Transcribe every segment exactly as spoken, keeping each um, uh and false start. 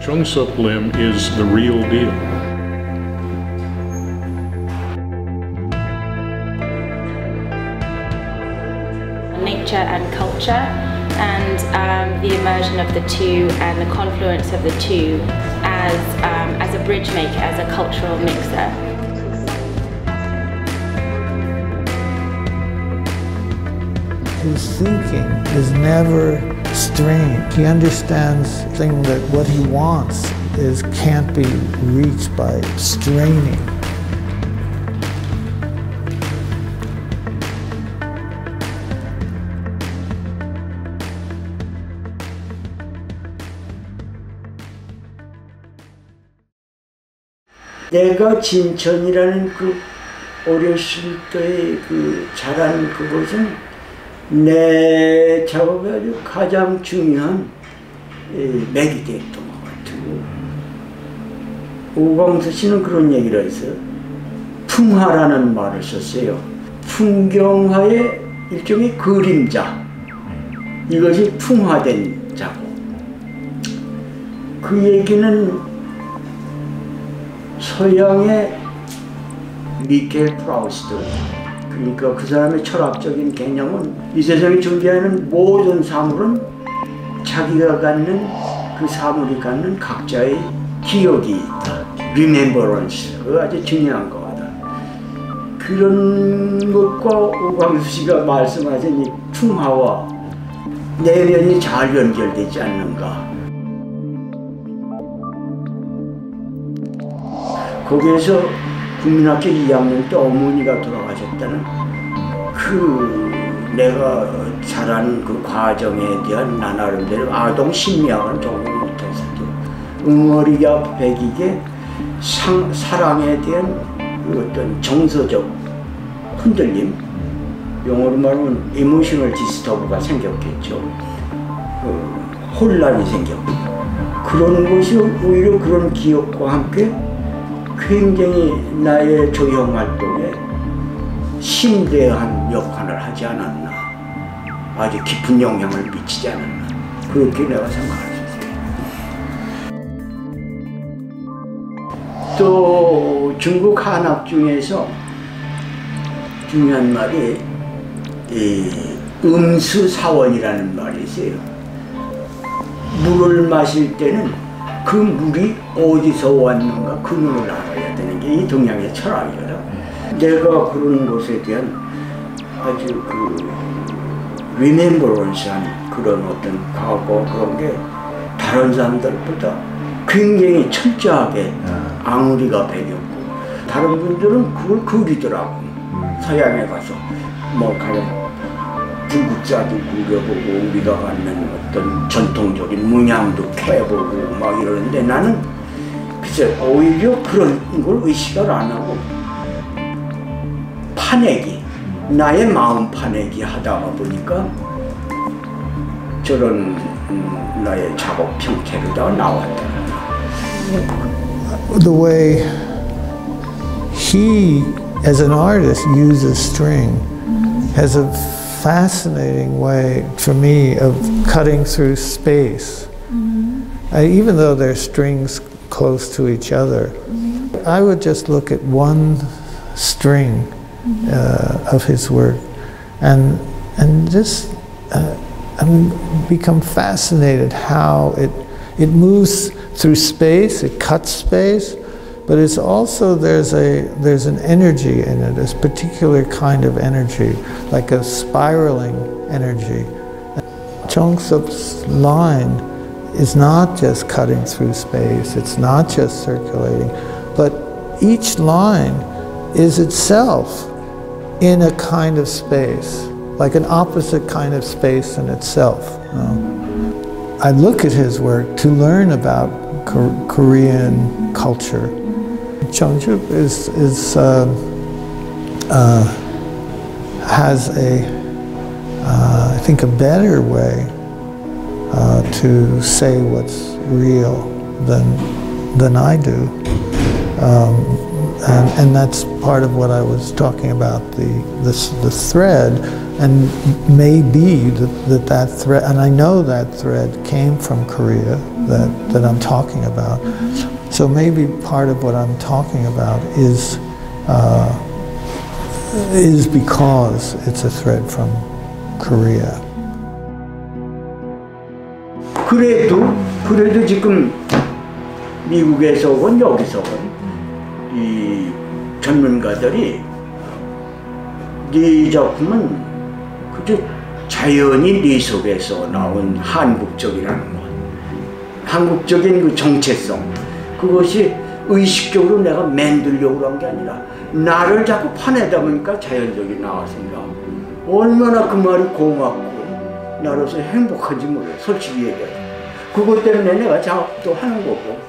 Chung Sup Lim is the real deal. Nature and culture, and um, the immersion of the two and the confluence of the two as, um, as a bridge maker, as a cultural mixer. His thinking is never strained. He understands thing that what he wants is can't be reached by straining. 내가 진천이라는 그 어렸을 때의 그 자란 그것은 내 작업에 아주 가장 중요한 맥이 됐던 것 같고, 오광수 씨는 그런 얘기를 했어요. 풍화라는 말을 썼어요. 풍경화의 일종의 그림자, 이것이 풍화된 작업. 그 얘기는 서양의 미켈 프라우스트, 그러니까 그 사람의 철학적인 개념은 이 세상이 존재하는 모든 사물은 자기가 갖는 그 사물이 갖는 각자의 기억이 있다. Remembrance, 그거 아주 중요한 거다. 그런 것과 오광수 씨가 말씀하신 이 풍화와 내면이 잘 연결되지 않는가. 거기에서 국민학교 이 학년 때 어머니가 돌아가셨다는 그 내가 자란 그 과정에 대한 나 나름대로 아동 심리학은 조금 못했어도 응어리가 배기게 상, 사랑에 대한 그 어떤 정서적 흔들림, 영어로 말하면 emotional disturb가 생겼겠죠. 그 혼란이 생겼고, 그런 것이 오히려 그런 기억과 함께 굉장히 나의 조형 활동에 심대한 역할을 하지 않았나, 아주 깊은 영향을 미치지 않았나, 그렇게 내가 생각할 수 있어요. 또 중국 한학 중에서 중요한 말이 이 음수사원이라는 말이 있어요. 물을 마실 때는 그 물이 어디서 왔는가 근원을 알아야 되는 게 이 동양의 철학이거든. 내가 그런 것에 대한 아주 그 리멤버런스한 그런 어떤 과거 그런 게 다른 사람들보다 굉장히 철저하게 앙리가 배겼고, 다른 분들은 그걸 그리더라고. 서양에 가서 뭐 가령 불국사도 그려보고 우리가 갖는 어떤 전통적인 문양도 캐보고 막 이러는데, 나는 글쎄 오히려 그런 걸 의식을 안 하고 파내기, 나의 마음 파내기 하다가 보니까 저런 음, 나의 작업 형태로다가 나왔다. The way he, as an artist, uses string has a fascinating way for me of cutting through space. Mm-hmm. I, even though they're strings close to each other, mm-hmm. I would just look at one string mm-hmm. uh, of his work and and just uh, and become fascinated how it it moves through space, it cuts space, but it's also, there's a there's an energy in it, a particular kind of energy, like a spiraling energy. Chung Sup's line is not just cutting through space, it's not just circulating, but each line is itself in a kind of space, like an opposite kind of space in itself. You know? I look at his work to learn about Ko- Korean culture. Chung Sup is, is uh, uh, has a, uh, I think, a better way uh, to say what's real than than I do. Um, and, and that's part of what I was talking about, the, the, the thread, and maybe that, that that thread, and I know that thread came from Korea, that, that I'm talking about. So maybe part of what I'm talking about is, uh, is because it's a thread from Korea. 그래도, 그래도 지금 미국에서 오건 여기서 오건 이 전문가들이 네 작품은 그저 자연이 네 속에서 나온 한국적이라는 것, 한국적인 그 정체성, 그것이 의식적으로 내가 만들려고 한 게 아니라 나를 자꾸 파내다 보니까 자연적이 나왔습니다. 얼마나 그 말이 고맙고 나로서 행복한지 몰라요. 솔직히 얘기하자. 그것 때문에 내가 작업도 하는 거고.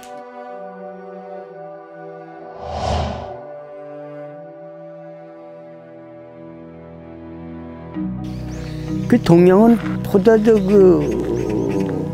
그 동양은 보다도 그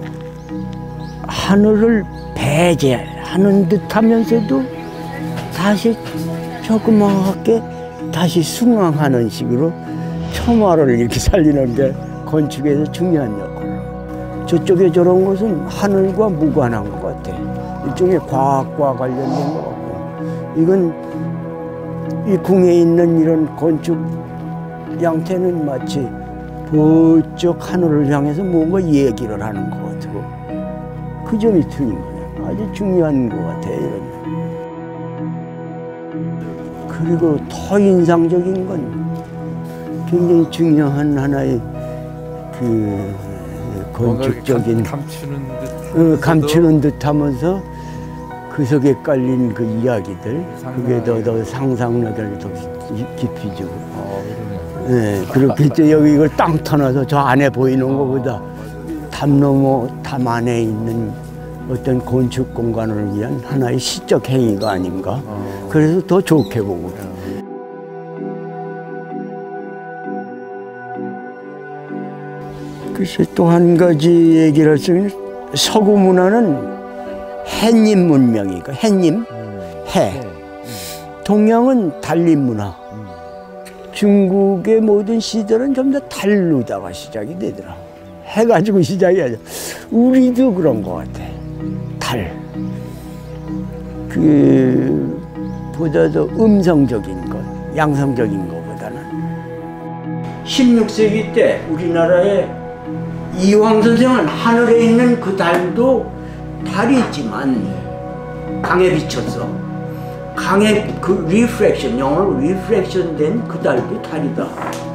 하늘을 배제하는 듯하면서도 다시 조그맣게 다시 승왕하는 식으로 처마를 이렇게 살리는 게 건축에서 중요한 역할을. 저쪽에 저런 것은 하늘과 무관한 것 같아. 일종의 과학과 관련된 것 같고, 이건 이 궁에 있는 이런 건축 양태는 마치 저쪽 하늘을 향해서 뭔가 얘기를 하는 것 같고, 그 점이 틀린 거예요. 아주 중요한 것 같아요. 이런. 그리고 더 인상적인 건 굉장히 중요한 하나의 그 건축적인 감추는 듯 어, 감추는 듯하면서 그 속에 깔린 그 이야기들, 그게 더, 더 상상력을 더 깊이 주고. 어, 네, 그렇게 이제 여기 이걸 땅 터놔서 저 안에 보이는 것보다 담 너머, 담 안에 있는 어떤 건축 공간을 위한 하나의 시적 행위가 아닌가. 어. 그래서 더 좋게 보고. 글쎄 또 한 가지 얘기를 할 수 있는, 서구 문화는 해님 문명이니까 해님, 해. 동양은 달림 문화. 중국의 모든 시절은 전부 다 달로다가 시작이 되더라. 해가지고 시작이 아니라. 우리도 그런 것 같아. 달. 그, 보다 더 음성적인 것, 양성적인 것보다는. 십육 세기 때 우리나라에 이황 선생은 하늘에 있는 그 달도 달이 있지만 강에 비쳤어. 강에 그 리프렉션, 영어로 리프렉션 된 그 달도 달이다.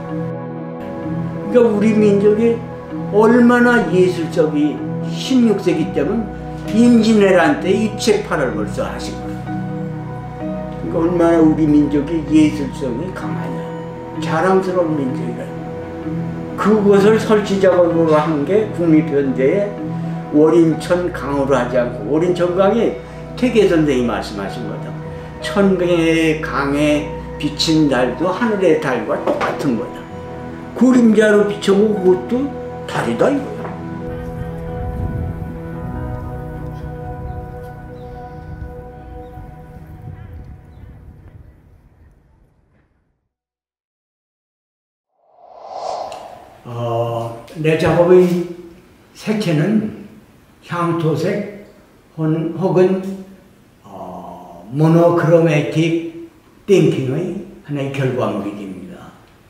그러니까 우리 민족이 얼마나 예술적이 십육 세기 때면 임진왜란 때 입체파를 벌써 하신 거야. 그러니까 얼마나 우리 민족이 예술성이 강하냐. 자랑스러운 민족이라. 그것을 설치 작업으로 한 게 국립현대의 월인천 강으로 하지 않고, 월인천 강이 태계 선생이 말씀하신 거다. 천강의 강에 비친 달도 하늘의 달과 똑같은 거다. 그림자로 비춰보고 그것도 달이다 이거야. 어, 내 작업의 색채는 향토색 혹은 어, 모노크로매틱 띵킹의 하나의 결과물이 됩니다.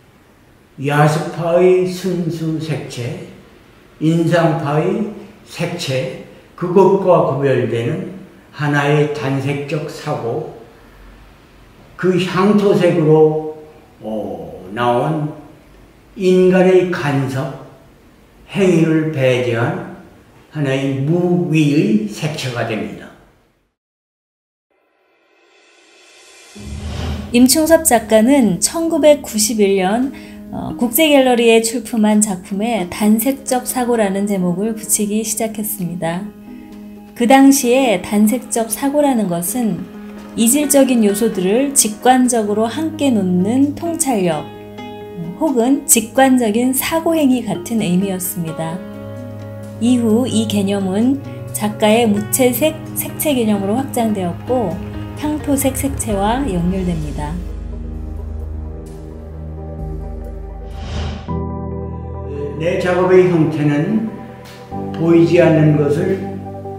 야습파의 순수 색채, 인상파의 색채, 그것과 구별되는 하나의 단색적 사고, 그 향토색으로 어, 나온 인간의 간섭, 행위를 배제한 하나의 무위의 색채가 됩니다. 임충섭 작가는 천구백구십일 년 어, 국제갤러리에 출품한 작품에 단색적 사고라는 제목을 붙이기 시작했습니다. 그 당시에 단색적 사고라는 것은 이질적인 요소들을 직관적으로 함께 놓는 통찰력, 혹은 직관적인 사고행위 같은 의미였습니다. 이후 이 개념은 작가의 무채색 색채 개념으로 확장되었고, 향토 세포색 색채와 연결됩니다. 내 작업의 형태는 보이지 않는 것을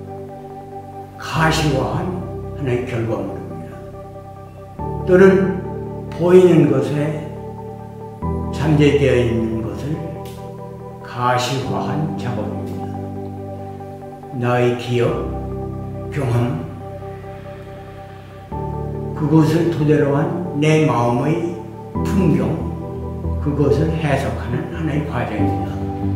가시화한 하나의 결과물입니다. 또는 보이는 것에 잠재되어 있는 것을 가시화한 작업입니다. 나의 기억, 경험, 그것을 토대로 한 내 마음의 풍경, 그것을 해석하는 하나의 과정입니다.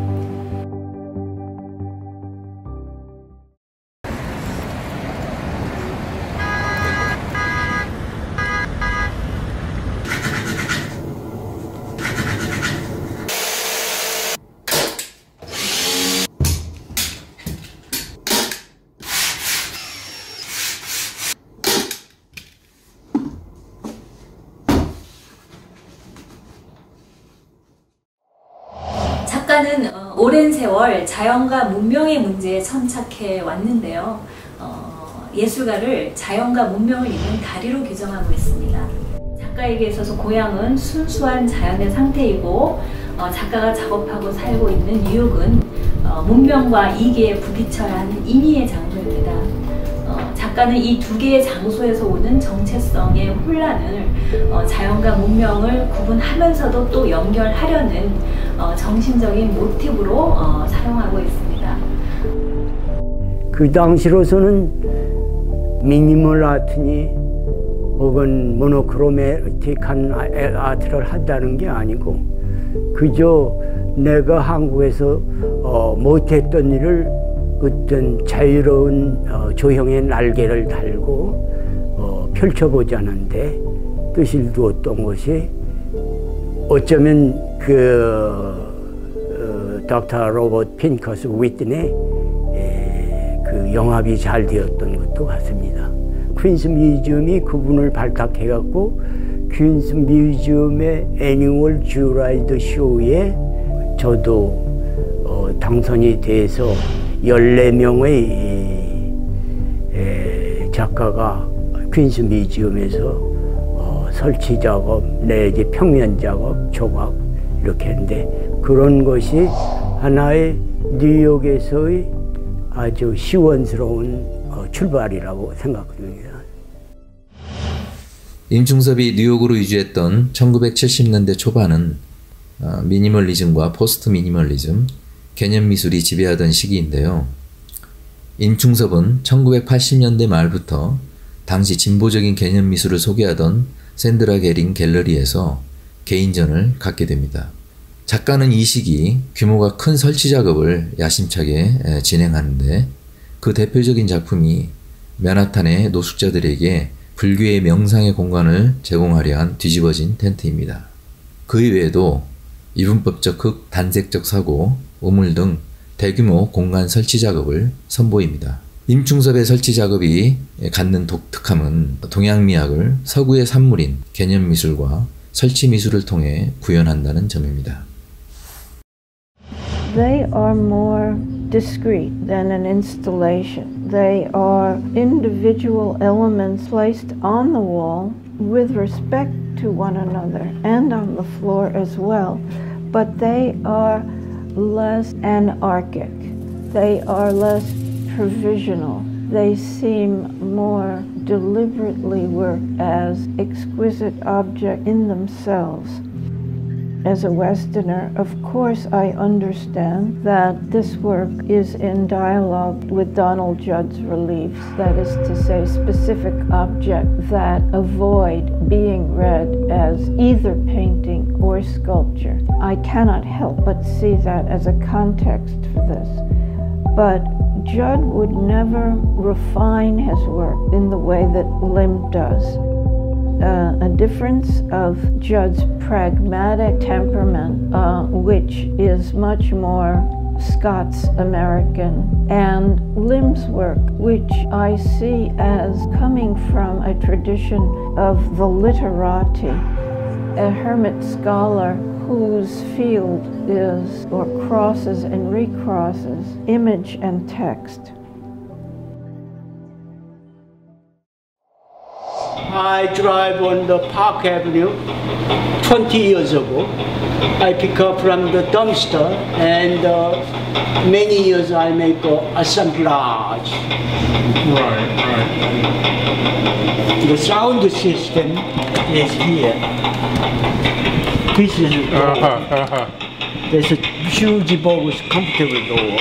작가는 어, 오랜 세월 자연과 문명의 문제에 천착해 왔는데요. 어, 예술가를 자연과 문명을 잇는 다리로 규정하고 있습니다. 작가에게 있어서 고향은 순수한 자연의 상태이고 어, 작가가 작업하고 살고 있는 뉴욕은 어, 문명과 이계에 부딪혀야 하는 인위의 장소입니다. 어, 작가는 이 두 개의 장소에서 오는 정체성의 혼란을 어, 자연과 문명을 구분하면서도 또 연결하려는 어, 정신적인 모티브로 어, 사용하고 있습니다. 그 당시로서는 미니멀 아트니 혹은 모노크로매틱한 아트를 한다는 게 아니고 그저 내가 한국에서 어, 못했던 일을 어떤 자유로운 어, 조형의 날개를 달고 어, 펼쳐보자는데 뜻을 두었던 것이 어쩌면 그 어, 닥터 로버트 핀커스 위트니 그 영합이 잘 되었던 것도 같습니다. 퀸스 뮤지엄이 그분을 발탁해갖고 퀸스 뮤지엄의 애니멀 쥬라이드 쇼에 저도 어, 당선이 돼서 열네 명의 에, 작가가 퀸스 뮤지엄에서 어, 설치 작업 내지 평면 작업, 조각 이렇게 했는데 그런 것이 하나의 뉴욕에서의 아주 시원스러운 어, 출발이라고 생각합니다. 임충섭이 뉴욕으로 이주했던 천구백칠십 년대 초반은 어, 미니멀리즘과 포스트 미니멀리즘, 개념 미술이 지배하던 시기인데요. 임충섭은 천구백팔십 년대 말부터 당시 진보적인 개념 미술을 소개하던 샌드라 게링 갤러리에서 개인전을 갖게 됩니다. 작가는 이 시기 규모가 큰 설치 작업을 야심차게 진행하는데 그 대표적인 작품이 맨하탄의 노숙자들에게 불교의 명상의 공간을 제공하려 한 뒤집어진 텐트입니다. 그 이외에도 이분법적 흙, 단색적 사고, 우물 등 대규모 공간 설치 작업을 선보입니다. 임충섭의 설치 작업이 갖는 독특함은 동양미학을 서구의 산물인 개념 미술과 설치 미술을 통해 구현한다는 점입니다. They are more discrete than an installation. They are individual elements placed on the wall with respect to one another and on the floor as well, but they are less anarchic. They are less provisional. They seem more deliberately worked as exquisite objects in themselves. As a Westerner, of course I understand that this work is in dialogue with Donald Judd's reliefs, that is to say, specific objects that avoid being read as either painting or sculpture. I cannot help but see that as a context for this. But Judd would never refine his work in the way that Lim does. Uh, a difference of Judd's pragmatic temperament, uh, which is much more Scots-American, and Lim's work, which I see as coming from a tradition of the literati, a hermit scholar whose field is, or crosses and recrosses, image and text. I drive on the Park Avenue twenty years ago. I pick up from the dumpster, and uh, many years I make a assemblage. Right, right. The sound system is here. This is Uh-huh, uh-huh. there's a huge box, comfortable door.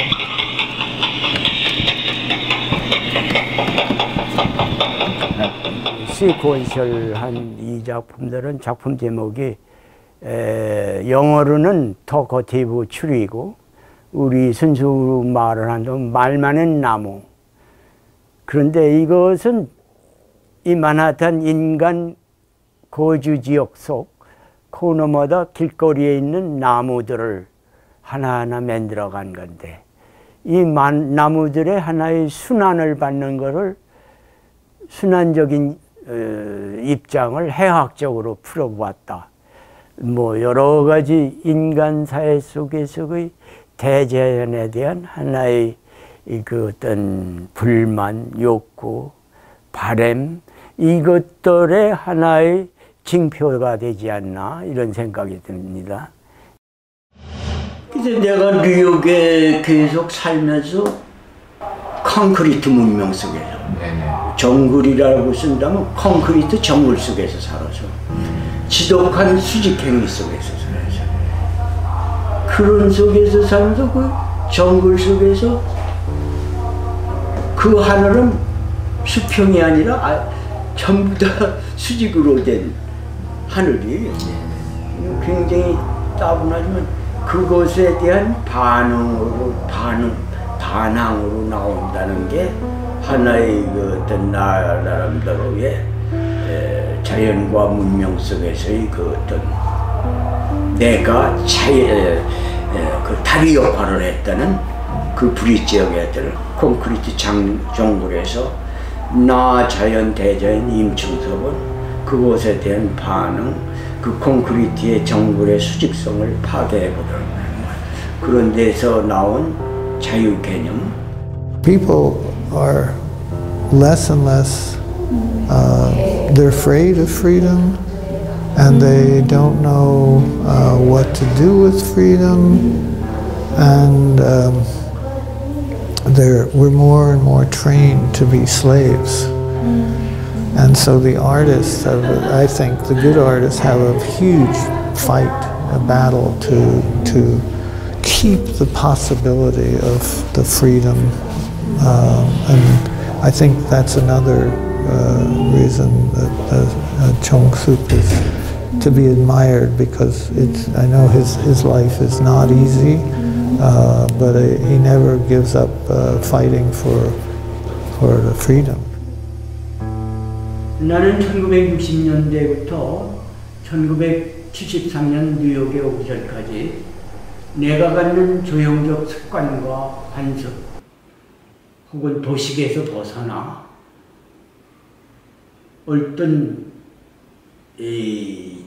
시퀀셜한 이 작품들은 작품 제목이 에, 영어로는 토커티브 추리고 우리 순수 말을 한다면 말 많은 나무. 그런데 이것은 이 만하탄 인간 거주 지역 속 코너마다 길거리에 있는 나무들을 하나하나 만들어간 건데 이 만, 나무들의 하나의 순환을 받는 것을 순환적인 어, 입장을 해학적으로 풀어보았다. 뭐 여러 가지 인간 사회 속에서의 대자연에 대한 하나의 그 어떤 불만, 욕구, 바램 이것들의 하나의 징표가 되지 않나 이런 생각이 듭니다. 그래서 내가 뉴욕에 계속 살면서 콘크리트 문명 속에서 정글이라고 쓴다면 콘크리트 정글 속에서 살아서 지독한 수직행위 속에서 살아서 그런 속에서 살면서 그 정글 속에서 그 하늘은 수평이 아니라 아, 전부 다 수직으로 된 하늘이에요. 굉장히 따분하지만 그것에 대한 반응으로 반응 반항으로 나온다는 게 하나의 그 어떤 나름대로의 자연과 문명 속에서의 그 어떤 내가 차에 그 다리 역할을 했다는 그 브릿지역에 했다는 콘크리트 장, 정글에서 나 자연 대자연 임충석은 그것에 대한 반응, 그 콘크리트의 정글의 수직성을 파괴해보려는 거예요. 그런 데서 나온 자유 개념. People are less and less, uh, they're afraid of freedom, and they don't know uh, what to do with freedom, and um, they're, we're more and more trained to be slaves. And so the artists, have, I think the good artists have a huge fight, a battle to, to keep the possibility of the freedom. Um, and I think that's another uh, reason that uh, Chong Suk is to be admired, because it's, I know his, his life is not easy, uh, but uh, he never gives up uh, fighting for, for the freedom. 나는 천구백육십 년대부터 천구백칠십삼 년 뉴욕에 오기 전까지 내가 갖는 조형적 습관과 관습 혹은 도식에서 벗어나 어떤 이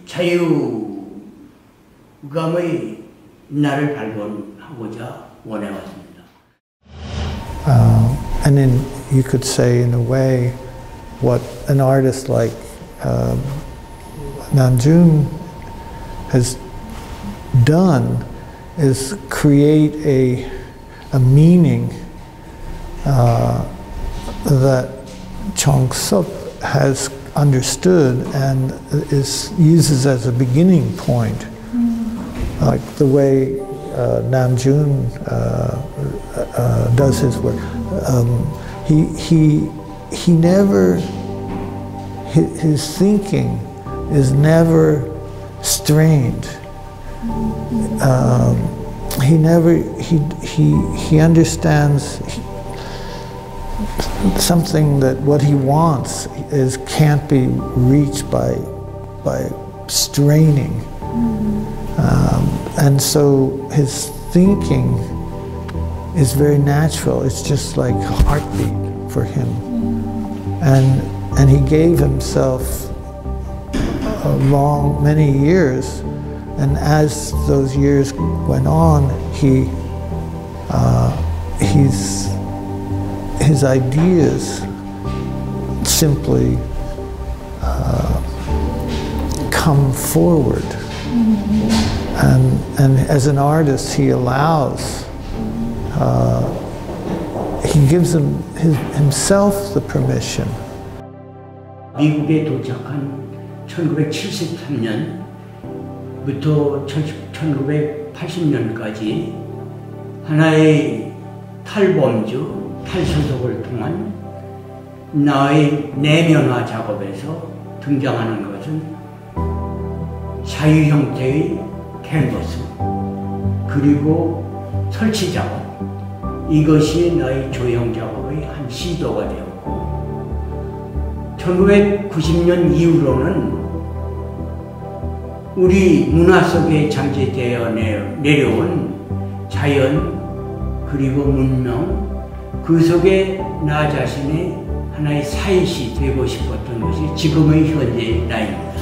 자유감의 나를 발견하고자 원해왔습니다. Uh, and then you could say, in a way, what an artist like uh, Namjoon has done is create a, a meaning uh, that Chong Suk has understood and is, uses as a beginning point. Mm-hmm. Like the way uh, Namjoon uh, uh, does his work. Um, he, he, he never, his, his thinking is never strained. Um, he never, he, he, he understands he, something that what he wants is can't be reached by, by straining. Um, and so his thinking is very natural. It's just like a heartbeat for him. And, and he gave himself a long, many years. And as those years went on, he, uh, he's, his ideas simply uh, come forward. And, and as an artist, he allows, uh, he gives him, his, himself the permission. 미국에 도착한 천구백칠십삼 년부터 천구백팔십 년까지 하나의 탈범주, 탈소속을 통한 나의 내면화 작업에서 등장하는 것은 자유 형태의 캔버스 그리고 설치 작업, 이것이 나의 조형 작업의 한 시도가 되었고, 천구백구십 년 이후로는 우리 문화 속에 잠재되어 내려온 자연 그리고 문명, 그 속에 나 자신의 하나의 사이시 되고 싶었던 것이 지금의 현재 나입니다.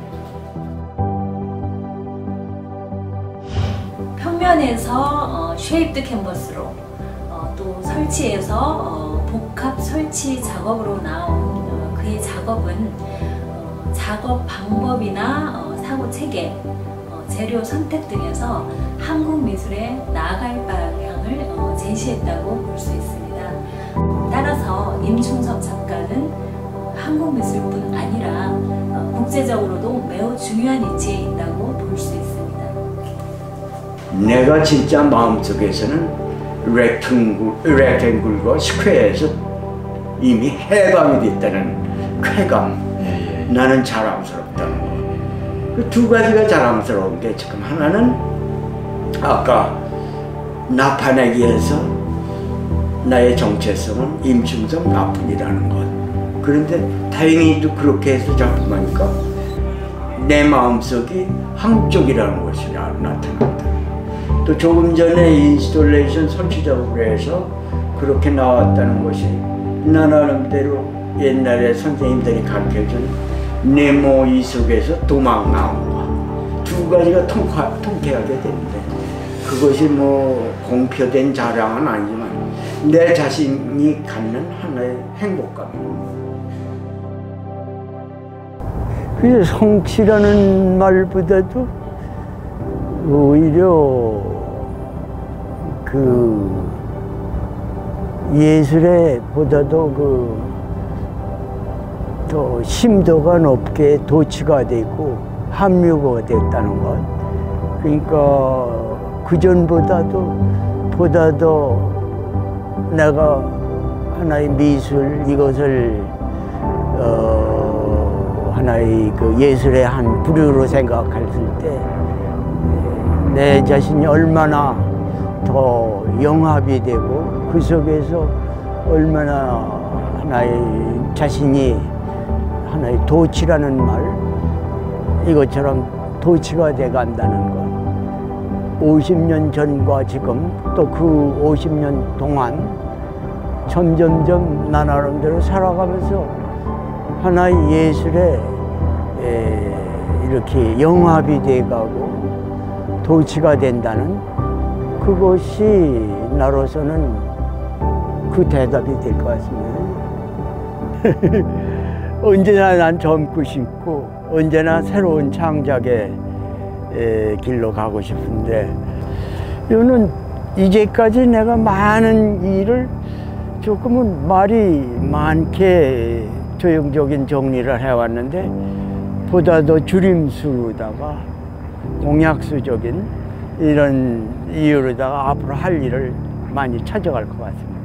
평면에서 어, 쉐입드 캔버스로 어, 또 설치해서 어, 복합 설치 작업으로 나온 어, 그의 작업은 어, 작업 방법이나 어, 사고 체계, 어, 재료 선택 등에서 한국 미술에 나아갈 방향을 어, 제시했다고 볼 수 있습니다. 따라서 임충섭 작가는 어, 한국 미술뿐 아니라 어, 국제적으로도 매우 중요한 위치에 있다고 볼 수 있습니다. 내가 진짜 마음속에서는 렉탱글, 렉탱글과 스퀘어에서 이미 해방이 됐다는 쾌감, 예, 예. 나는 자랑스럽다. 그 두 가지가 자랑스러운 게, 지금 하나는 아까 나타내기에서 나의 정체성은 임충섭 나뿐이라는 것. 그런데 다행히도 그렇게 해서 작품하니까 내 마음속이 한쪽이라는 것이 나, 나타난다. 또 조금 전에 인스톨레이션 설치 작업을 해서 그렇게 나왔다는 것이 나 나름대로 옛날에 선생님들이 가르쳐준 네모 이 속에서 도망 나온 거. 두 가지가 통하, 통쾌하게 되는데, 그것이 뭐 공표된 자랑은 아니지만 내 자신이 갖는 하나의 행복감입니다. 그 성취라는 말보다도 오히려 그 예술에 보다도 그 더 심도가 높게 도취가 되고 함유가 됐다는 것. 그러니까 그전보다도 보다도 내가 하나의 미술, 이것을 어 하나의 그 예술의 한 부류로 생각했을 때 내 자신이 얼마나 더 영합이 되고 그 속에서 얼마나 하나의 자신이 하나의 도취라는 말, 이것처럼 도취가 돼 간다는 것. 오십 년 전과 지금 또 그 오십 년 동안 점점점 나 나름대로 살아가면서 하나의 예술에 에, 이렇게 영합이 돼 가고 도취가 된다는 그것이 나로서는 그 대답이 될 것 같습니다. 언제나 난 젊고 싶고 언제나 새로운 창작의 에, 길로 가고 싶은데, 이거는 이제까지 내가 많은 일을 조금은 말이 많게 조형적인 정리를 해왔는데, 보다 더 줄임수로다가 공약수적인 이런 이유로다가 앞으로 할 일을 많이 찾아갈 것 같습니다.